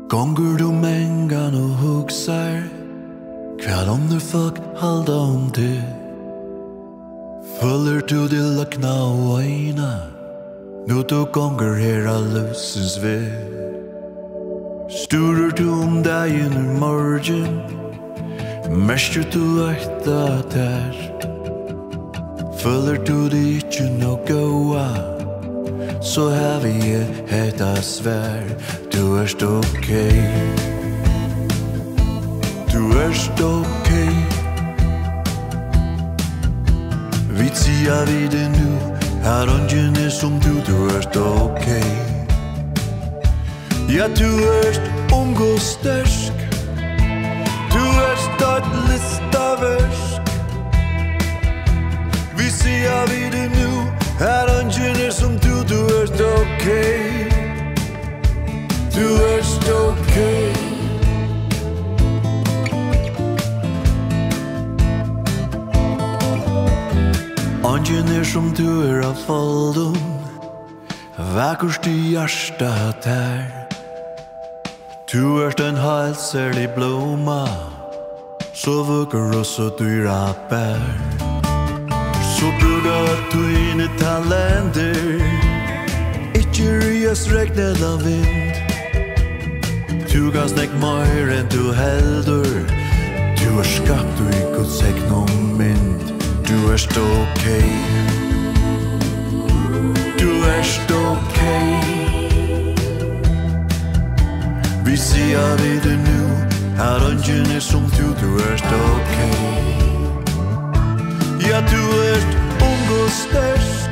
Gånger du mengan og hugsar Kvad andre folk halda til Følger du de lakna og eina Nu du gånger her a løsens ved Sturer du dagen i morgen Mester du ekta der Følger du det ikke no goa Så har vi hetta svær Du okay Du okay Vi siger vi det nu Her ungen som du okay Ja, du ung og stærk Du et listaversk Vi siger vi det nu Her ungen som du okay Du okay Ungen som du av foldum Vakkurst i hjertet her Du en helt særlig blomma Så vugger og så dyra bær Så brukar du inn talenter Ikke ryes regn eller vind Du kan snakk mer enn du heldur Du skapt du i Guds egn og mynd Du okay Du okay Vi sier vi det nu Her ungen som du okay Ja, du ung og stærk